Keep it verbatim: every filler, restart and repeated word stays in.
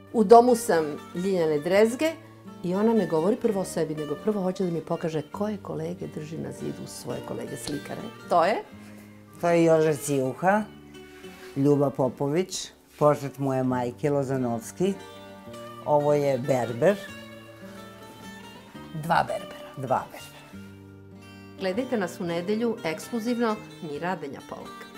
U domu sam Ljiljane Drezge i ona ne govori prvo o sebi, nego prvo hoće da mi pokaže koje kolege drži na zidu svoje kolege slikare. To je? To je Joža Cijuha, Ljuba Popović, portret moje majke Lozanovski. Ovo je berber. Dva berbera. Dva berbera. Gledajte nas u nedelju ekskluzivno Mira Denja Polak.